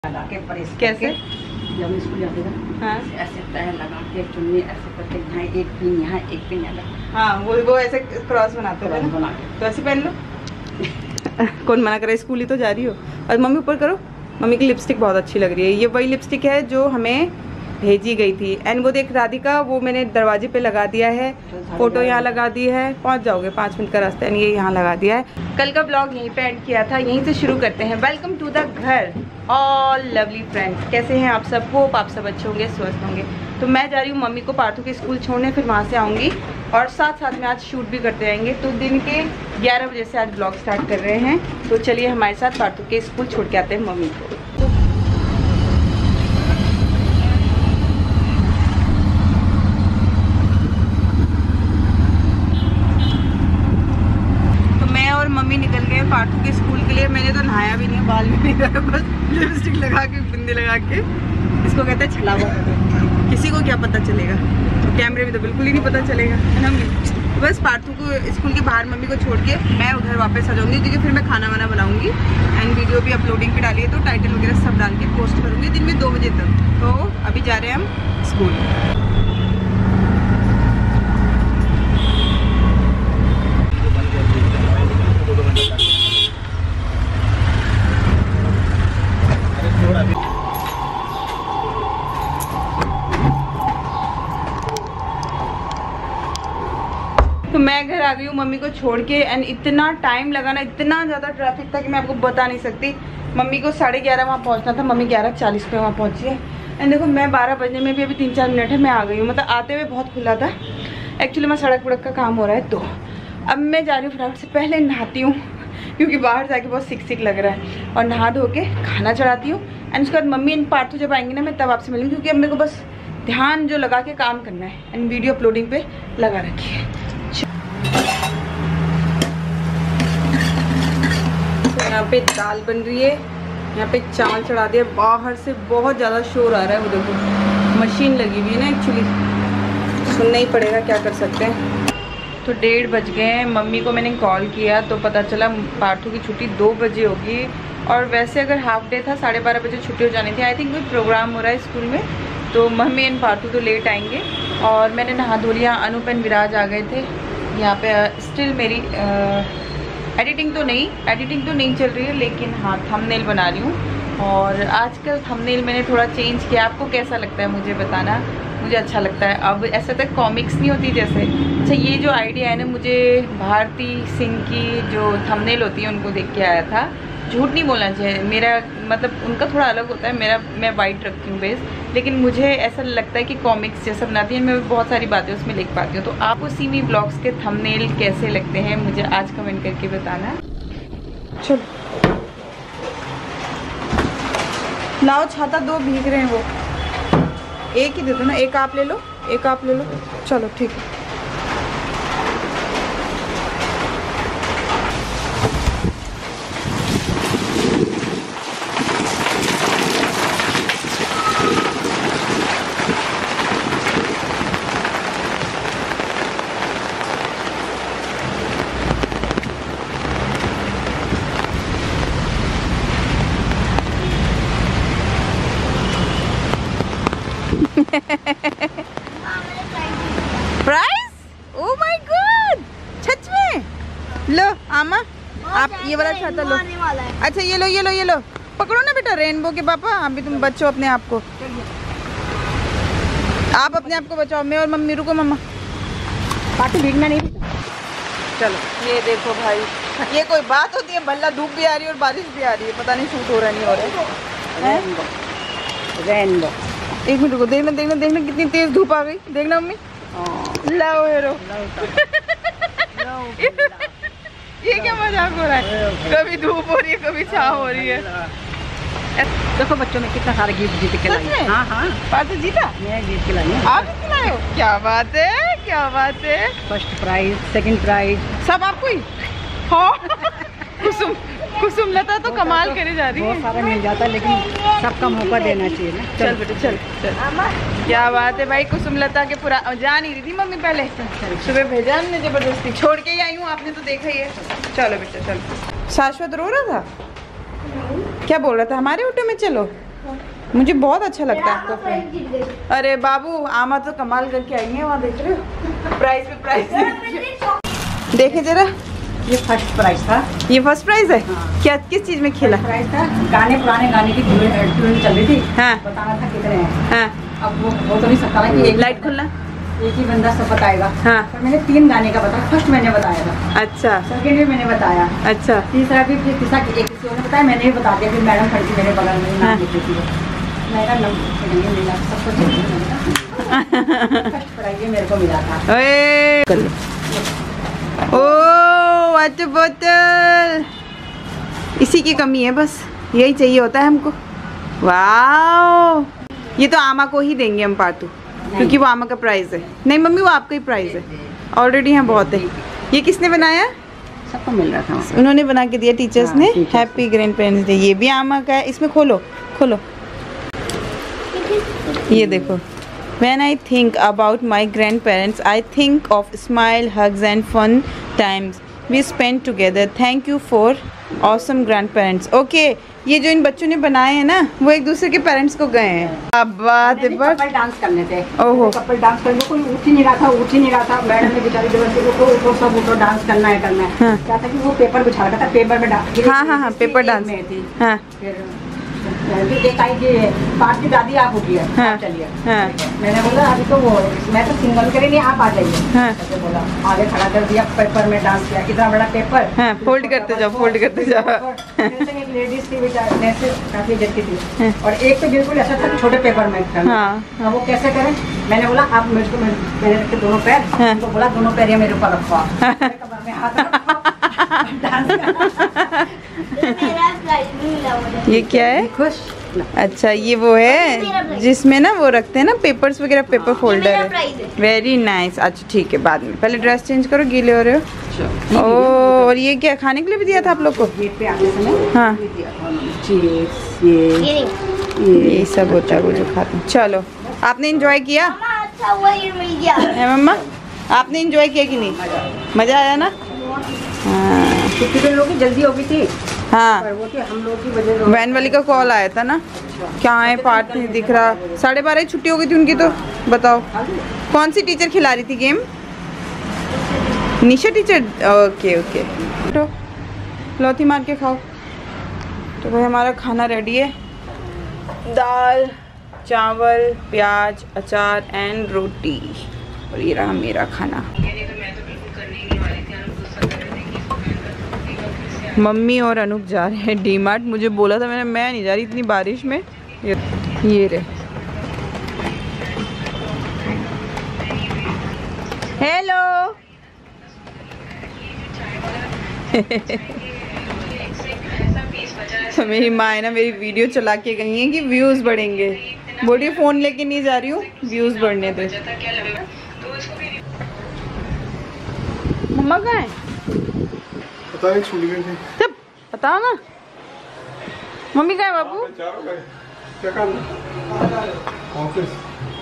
लगा के प्रेस कैसे? जब स्कूल जाते थे हाँ ऐसे तय लगा के चुन्नी ऐसे करके यहाँ एक पिन यहाँ एक पिन यहाँ। हाँ वो ऐसे क्रॉस बनाते थे बना ना, के तो ऐसे पहन लो। कौन मना करे, स्कूल ही तो जा रही हो। और मम्मी ऊपर करो, मम्मी की लिपस्टिक बहुत अच्छी लग रही है। ये वही लिपस्टिक है जो हमें भेजी गई थी। एंड वो देख राधिका, वो मैंने दरवाजे पे लगा दिया है, फोटो यहाँ लगा दी है, पहुँच जाओगे 5 मिनट का रास्ता है। ये यहाँ लगा दिया है। कल का ब्लॉग यहीं पे एंड किया था, यहीं से शुरू करते हैं। वेलकम टू द घर ऑल लवली फ्रेंड्स। कैसे हैं आप सब? होप आप सब अच्छे होंगे, स्वस्थ होंगे। तो मैं जा रही हूँ मम्मी को पार्थू के स्कूल छोड़ने, फिर वहाँ से आऊँगी और साथ साथ में आज शूट भी करते रहेंगे। तो दिन के 11 बजे से आज ब्लॉग स्टार्ट कर रहे हैं। तो चलिए हमारे साथ पार्थू के स्कूल छोड़ के आते हैं मम्मी को। और मम्मी निकल गए पार्थू के स्कूल के लिए। मैंने तो नहाया भी नहीं, बाल भी नहीं रहा, बस लिपस्टिक लगा के बिंदी लगा के। इसको कहते हैं छलावा। किसी को क्या पता चलेगा, तो कैमरे में तो बिल्कुल ही नहीं पता चलेगा, है ना। बस पार्थू को स्कूल के बाहर मम्मी को छोड़ के मैं उधर वापस आ जाऊँगी, क्योंकि फिर मैं खाना वाना बनाऊँगी एंड वीडियो भी अपलोडिंग पे डाली है, तो टाइटल वगैरह सब डाल के पोस्ट करूँगी दिन में 2 बजे तक। तो अभी जा रहे हैं हम स्कूल। तो मैं घर आ गई हूँ मम्मी को छोड़ के। एंड इतना टाइम लगा ना, इतना ज़्यादा ट्रैफिक था कि मैं आपको बता नहीं सकती। मम्मी को 11:30 वहाँ पहुँचना था, मम्मी 11:40 पे वहाँ पहुँची है। एंड देखो मैं 12 बजने में भी अभी 3-4 मिनट है, मैं आ गई हूँ। मतलब आते हुए बहुत खुला था एक्चुअली, मैं सड़क वड़क का काम हो रहा है। तो अब मैं जा रही हूँ फटाफट से, पहले नहाती हूँ क्योंकि बाहर जाके बहुत सिक लग रहा है, और नहा धो के खाना चढ़ाती हूँ। एंड उसके बाद मम्मी एंड पार्थू जब आएंगे ना, मैं तब आपसे मिलूँगी, क्योंकि अब मेरे को बस ध्यान जो लगा के काम करना है एंड वीडियो अपलोडिंग पे लगा रखी है। तो यहाँ पे दाल बन रही है, यहाँ पे चावल चढ़ा दिया। बाहर से बहुत ज़्यादा शोर आ रहा है, वो देखो मशीन लगी हुई है ना, एक्चुअली सुनना ही पड़ेगा, क्या कर सकते हैं। तो 1:30 बज गए हैं। मम्मी को मैंने कॉल किया तो पता चला पार्थू की छुट्टी 2 बजे होगी, और वैसे अगर हाफ डे था 12:30 बजे छुट्टी हो जानी थी। आई थिंक कोई प्रोग्राम हो रहा है स्कूल में, तो मम्मी एंड पार्थू तो लेट आएंगे। और मैंने नहा धो लिया, अनूप एंड विराज आ गए थे यहाँ पे। स्टिल मेरी एडिटिंग तो नहीं चल रही है, लेकिन हाँ थंबनेल बना रही हूँ। और आजकल थंबनेल मैंने थोड़ा चेंज किया। आपको कैसा लगता है मुझे बताना, मुझे अच्छा लगता है। अब ऐसा तक कॉमिक्स नहीं होती जैसे। अच्छा ये जो आइडिया है ना, मुझे भारती सिंह की जो थंबनेल होती है उनको देख के आया था। झूठ नहीं बोलना चाहिए, मेरा मतलब उनका थोड़ा अलग होता है, मैं वाइट रखती हूँ बेस, लेकिन मुझे ऐसा लगता है कि कॉमिक्स जैसा बनाती है, मैं बहुत सारी बातें उसमें लिख पाती हूँ। तो आपको सीमी ब्लॉग्स के थंबनेल कैसे लगते हैं मुझे आज कमेंट करके बताना। चलो लाओ छाता, 2 भीग रहे हैं वो, एक ही दे दो ना, एक आप ले लो, एक आप ले लो। चलो ठीक है। प्राइस? ओह माय गॉड, सच में? लो आमा, आप ये वाला छाता लो। अच्छा ये लो, पकड़ो ना बेटा रेनबो के पापा। अभी तुम बचो अपने आप को, आप अपने आप को बचाओ। मैं और मम्मी, रुको मम्मा, पार्टी भीगना नहीं। चलो ये देखो भाई, ये कोई बात होती है? भल्ला धूप भी आ रही है और बारिश भी आ रही है, पता नहीं शूट हो रहा नहीं हो रहा है। रेनबो। एक मिनट रुको, देखना कितनी तेज धूप आ गई, देखना मम्मी। लाओ हेरो। ये क्या मजाक हो रहा है? कभी धूप हो रही है, कभी छाँव हो रही है। देखो बच्चों में कितना सारे गिफ्ट जीत के लाई। हाँ पार्थू जीता? मैं जीत के लाई। आप भी लाए हो? क्या बात है, क्या बात है। फर्स्ट प्राइज, सेकंड प्राइज सब आपको ही? हाँ कुसुम लता तो कमाल करे जा रही है। बहुत सारा मिल जाता है, लेकिन सबका मौका देना चाहिए ना। चल बेटे चल। क्या बात है भाई, कुसुम लता के पूरा जा नहीं रही थी मम्मी पहले, सुबह भेजा हमने जबरदस्ती, छोड़ के ही आई हूँ, आपने तो देखा ही है। चलो बेटा चलो। शाश्वत रो रहा था? क्या बोल रहा था? हमारे ऑटो में चलो। मुझे बहुत अच्छा लगता है आपका फ्रेंड। अरे बाबू आमा तो कमाल करके आई है, वहाँ देख रहे हो प्राइस पे प्राइस। देखे जरा, ये फर्स्ट प्राइस था। ये फर्स्ट प्राइज है। हाँ। क्या किस चीज में खेला? प्राइस था गाने, पुराने गाने की ट्यून चल रही थी। हाँ। बताना था कितने हैं। हाँ। अब वो तो नहीं सकता ना कि एक लाइट खुलना। एक ही बंदा सब बताएगा। हाँ। पर मैंने 3 गाने का बताया। फर्स्ट मैंने बताया था, अच्छा सेकंड भी मैंने बताया, अच्छा। तीसरा भी, फिर तीसरा एक किसी और ने बताया, मैंने भी बता दिया। फिर मैडम खड़ी थी मेरे बगल में, नाम लिख रही थी। मेरा नंबर नहीं मिला, सबको फर्स्ट प्राइज मेरे को मिला था। ओए कर लो। ओ वाटर बोतल, इसी की कमी है बस, यही चाहिए होता है हमको। वाओ, ये तो आमा को ही देंगे हम पार्टू, क्योंकि वो आमा का प्राइस है। नहीं मम्मी, वो आपका ही प्राइस है, ऑलरेडी यहाँ बहुत है। ये किसने बनाया? सबको मिल रहा था, उन्होंने बना के दिया, टीचर्स हाँ, ने। Teachers. Happy grandparents day. ये भी आमा का है, इसमें खोलो खोलो, ये देखो। When I think about my grandparents, I think of smile, hugs and fun times we spent together. Thank you for awesome grandparents. Okay, ये जो इन बच्चों ने बनाए हैं ना, वो एक दूसरे के पेरेंट्स को गए हैं। अब बात है बट कपल डांस करने थे। ओहो। कपल डांस करने, कोई उठ ही नहीं रहा था, उठ ही नहीं रहा था। मैडम ने बेचारी जबरदस्ती को उठो सब उठो, डांस करना है करना है। हाँ। क्या था कि वो पेपर बिछा रखा था, पेपर में डांस। हाँ हाँ हाँ, पेपर डांस में थी। हाँ फिर एक आई कि पार्थ की दादी आप उठिए, हाँ, आप चलिए। हाँ। मैंने बोला अभी तो वो, मैं तो सिंगल करे नहीं, आप आ जाइए। हाँ। ऐसे बोला, आगे खड़ा कर दिया, पेपर में डांस किया, इतना बड़ा पेपर। हाँ, फोल्ड करते जाओ, फोल्ड करते जाओ। एक लेडीज थी बेचारी, काफी इज्जत की थी, और एक तो बिल्कुल ऐसा था कि छोटे पेपर में करना। हाँ। हाँ, वो कैसे करें? मैंने बोला आप मुझको, मैंने रखे दोनों पैर। हाँ। तो बोला दोनों पैर ये मेरे ऊपर रखो, आप कमर में हाथ रखो, डांस करना। ये क्या है? खुश। अच्छा, ये वो है जिसमें ना वो रखते हैं ना पेपर्स वगैरह, पेपर फोल्डर है। Very nice. अच्छा ठीक है, बाद में। पहले ड्रेस चेंज करो, गीले हो रहे हो। ओ, और ये क्या खाने के लिए भी दिया था आप लोग को? गेट पे आने समय हाँ, चिप्स, ये सब होता है वो जो खाते हैं। चलो, आपने इंजॉय किया है मम्मा? आपने इंजॉय किया कि नहीं? मजा आया ना? हाँ छुट्टी पे लोगों की जल्दी हो गई थी, हाँ। पर वो कि हम लोग की वजह से वैन वाली का कॉल आया था ना, क्या है पार्ट नहीं दिख रहा। 12:30 ही छुट्टी हो गई थी उनकी। तो बताओ कौन सी टीचर खिला रही थी game? Nisha teacher. Okay okay, तो लौथी मार के खाओ। तो भाई हमारा खाना रेडी है, दाल चावल प्याज अचार एंड रोटी, और ये रहा मेरा खाना। मम्मी और अनूप जा रहे हैं डीमार्ट। मुझे बोला था, मैं नहीं जा रही इतनी बारिश में। ये रहे। हेलो तो मेरी माँ है ना, मेरी वीडियो चला के गई है कि व्यूज़ बढ़ेंगे। बोलिए फ़ोन लेके नहीं जा रही हूँ, व्यूज़ बढ़ने दे। मम्मा कहाँ है? पता नहीं, छूट गई थी। तब बताओ ना, मम्मी कहाँ है बाबू? क्या काम? ऑफिस।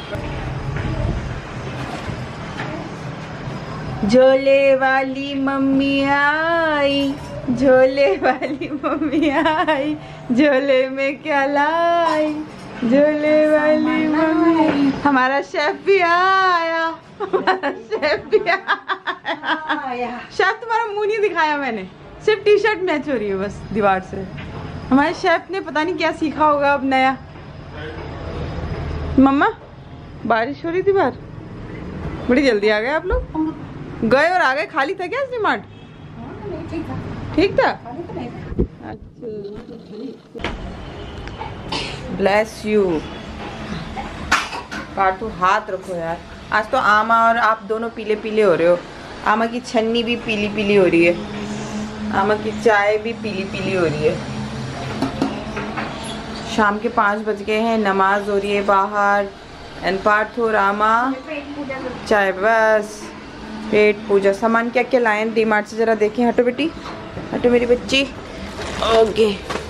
झोले वाली मम्मी आई, झोले वाली मम्मी आई, झोले में क्या लाई, झोले वाली मम्मी। हमारा शेफ भी आया, हमारा शेफ भी आया। शेफ तुम्हारा मुंह नहीं दिखाया मैंने, सिर्फ टी शर्ट मैच हो रही है बस दीवार से। हमारे शेफ ने पता नहीं क्या सीखा होगा अब नया। मम्मा बारिश हो रही थी बाहर, बड़ी जल्दी आ गए आप लोग। गए और आ गए, खाली था क्या डीमार्ट? ठीक था। Bless you. पार्टू हाथ रखो यार। आज तो आमा और आप दोनों पीले पीले हो रहे हो। आमा की छन्नी भी पीली पीली हो रही है, आमा की चाय भी पीली पीली हो रही है। शाम के 5 बज गए हैं, नमाज हो रही है बाहर। एंड पार्थू और आमा चाय, बस पेट पूजा। सामान क्या क्या लाए डीमार्ट से जरा देखें। हटो बेटी, हटो मेरी बच्ची। ओके,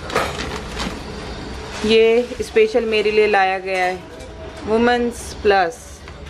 ये स्पेशल मेरे लिए लाया गया है, वुमेन्स प्लस,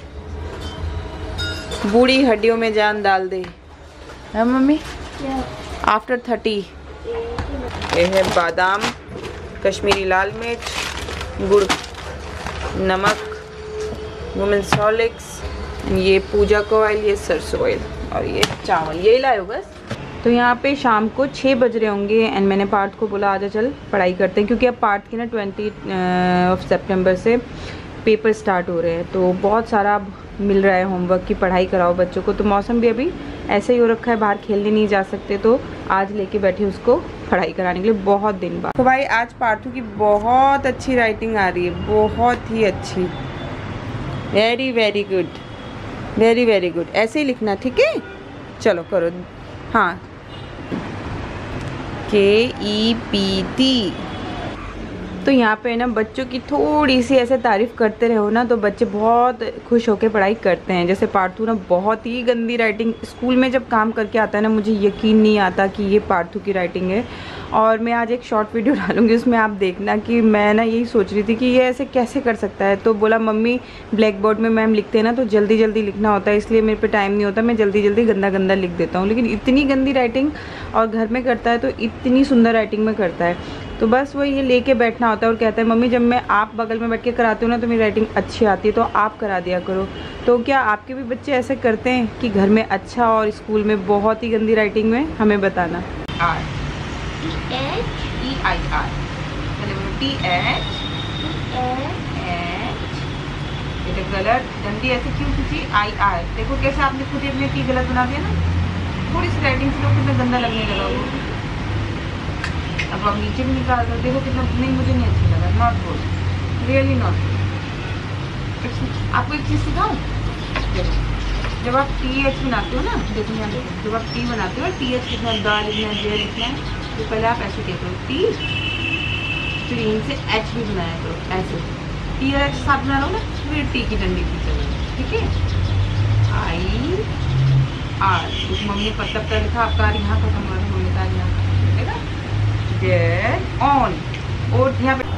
बूढ़ी हड्डियों में जान डाल दे। है मम्मी? आफ्टर 30। ये है बादाम, कश्मीरी लाल मिर्च, गुड़, नमक, वुमेन्स हॉर्लिक्स, ये पूजा का ऑयल, ये सरसों ऑयल और ये चावल, यही लाए बस। तो यहाँ पे शाम को 6 बज रहे होंगे एंड मैंने पार्थ को बोला आजा चल पढ़ाई करते हैं, क्योंकि अब पार्थ की ना 20 सितंबर से पेपर स्टार्ट हो रहे हैं, तो बहुत सारा अब मिल रहा है होमवर्क की, पढ़ाई कराओ बच्चों को। तो मौसम भी अभी ऐसे ही हो रखा है, बाहर खेलने नहीं जा सकते, तो आज लेके बैठे उसको पढ़ाई कराने के लिए बहुत दिन बाद। तो भाई आज पार्थू की बहुत अच्छी राइटिंग आ रही है, बहुत ही अच्छी, very very good, very very good. ऐसे ही लिखना, ठीक है? चलो करो। हाँ, KEPT। तो यहाँ पे ना बच्चों की थोड़ी सी ऐसे तारीफ़ करते रहो ना तो बच्चे बहुत खुश होकर पढ़ाई करते हैं। जैसे पार्थू ना बहुत ही गंदी राइटिंग, स्कूल में जब काम करके आता है ना मुझे यकीन नहीं आता कि ये पार्थू की राइटिंग है। और मैं आज एक शॉर्ट वीडियो डालूंगी, उसमें आप देखना कि मैं ना यही सोच रही थी कि ये ऐसे कैसे कर सकता है। तो बोला मम्मी ब्लैक बोर्ड में मैम लिखते हैं ना तो जल्दी जल्दी लिखना होता है, इसलिए मेरे पे टाइम नहीं होता, मैं जल्दी जल्दी गंदा गंदा लिख देता हूँ। लेकिन इतनी गंदी राइटिंग और घर में करता है तो इतनी सुंदर राइटिंग में करता है। तो बस वो ये लेके बैठना होता है और कहता है मम्मी जब मैं आप बगल में बैठ के कराती हूँ ना तो मेरी राइटिंग अच्छी आती है, तो आप करा दिया करो। तो क्या आपके भी बच्चे ऐसे करते हैं कि घर में अच्छा और स्कूल में बहुत ही गंदी राइटिंग में? हमें बताना। REIR गलत गंदी ऐसे क्यों खींची? IR देखो कैसे आपने खुद ही अपने टी गलत बना दिया ना, थोड़ी सी राइटिंग से लोग कितना गंदा लगने लगा वो। अब आप नीचे भी निकाल दो, देखो कितना, नहीं मुझे नहीं अच्छा लगा, not good, really not good. आपको एक चीज़ सिखाऊं, जब आप TH बनाते हो ना, देखो यहाँ देखो, जब आप टी बनाते हो TH लिखना है, दा लिखना है, जे लिखना है, तो पहले आप ऐसे कहते हो टी, फिर यहीं से H भी बनाया करो, ऐसे TH साथ बना लो ना, फिर टी की डंडी की चलो, ठीक है? IR उस मम्मी पत्ता पर लिखा, आपका यहाँ खत्म हुआ था, मम्मी का यहाँ ठीक है? Get on और यहाँ पे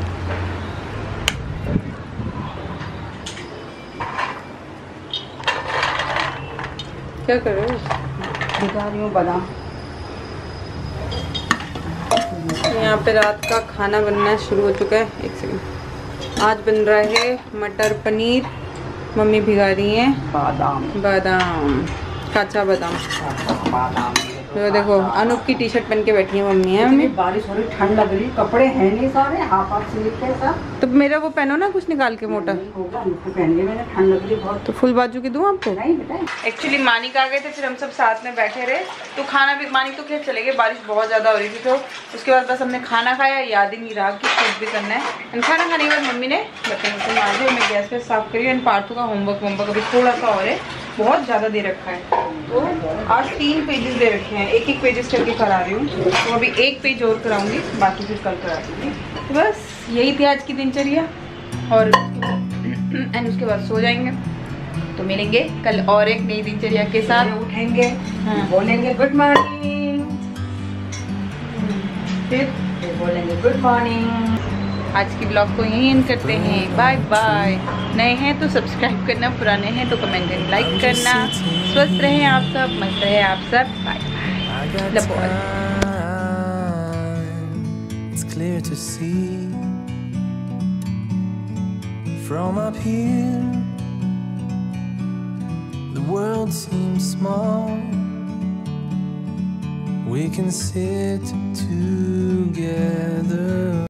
क्या कर रहे हो? दिखा रही हूँ बादाम। यहाँ पे रात का खाना बनना शुरू हो चुका है। एक सेकंड। आज बन रहा है मटर पनीर, मम्मी भिगा रही हैं बादाम, कच्चा बादाम। तो देखो अनूप की टी-शर्ट पहन के बैठी है मम्मी है। मम्मी बारिश हो रही, ठंड लग रही, कपड़े हैं नहीं सारे, हाफ हाफ स्लीव के सब। तो मेरा वो पहनो ना कुछ निकाल के मोटा, पहन लिया मैंने, ठंड लग रही बहुत। तो फुल बाजू की दूँ आपको? नहीं बेटा। एक्चुअली मानिक आ गए थे, फिर हम सब साथ में बैठे रहे, तो खाना भी, मानिक तो खेत चले गए, बारिश बहुत ज़्यादा हो रही थी, तो उसके बाद बस हमने खाना खाया, याद ही नहीं रहा कि कुछ भी करना है। एंड खाना खाने के बाद मम्मी ने बर्तन वर्तन मांजे, मैं गैस पे साफ करी। एंड पार्थू का होमवर्क अभी थोड़ा सा और है, बहुत ज़्यादा दे रखा है, तो आज 3 पेजेस दे रखे हैं, एक एक पेजेस करके करा रही हूँ। तो अभी 1 पेज और कराऊंगी, बाकी फिर कल करा दूँगी। तो बस यही थी आज की दिनचर्या, और एंड उसके बाद सो जाएंगे। तो मिलेंगे कल और एक नई दिनचर्या के साथ। उठेंगे, हाँ। बोलेंगे गुड मॉर्निंग, फिर बोलेंगे गुड मॉर्निंग। आज की ब्लॉग को यहीं एंड करते हैं, बाय बाय। नए हैं तो सब्सक्राइब करना, पुराने हैं तो कमेंट एंड लाइक करना। स्वस्थ रहें आप सब, मस्त रहें आप सब, bye bye, love all. It's clear to see from up here, the world seems small. We can sit together.